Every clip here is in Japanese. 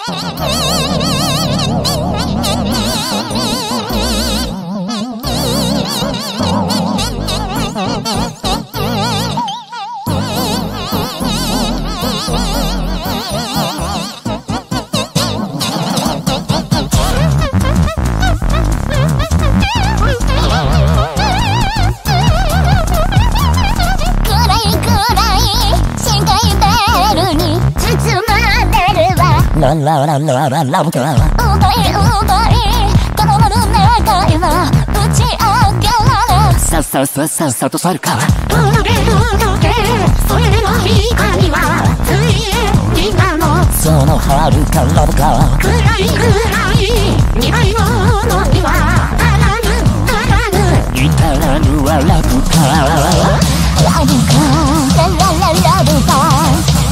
ララララララブかうがいうがいこの丸願いは打ち上げられさっさっさっさっさと去るかうげうげそれの光はついになのその遥かラブか暗い暗い未来のにはあらぬあらぬ至らぬはラブかラブかララララブか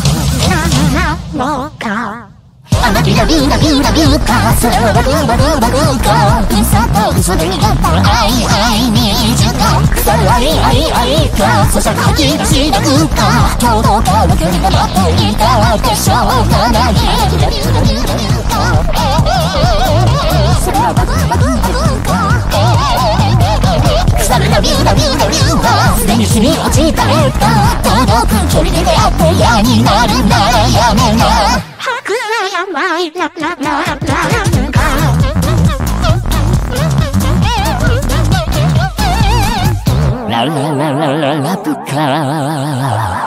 ラララかあなビラビラビラビラかそれはバルバルバルか嘘と嘘で逃がった愛愛に時間腐る愛愛愛かそしゃ吐き出しなくか今日の顔の距離で待っていたってしょうがないビラビラビラビラかそれはバルバルバルか腐るなビラビラビラすでに染み落ちたれた届く距離で出会って嫌になるならやめなやばいラララララララララララ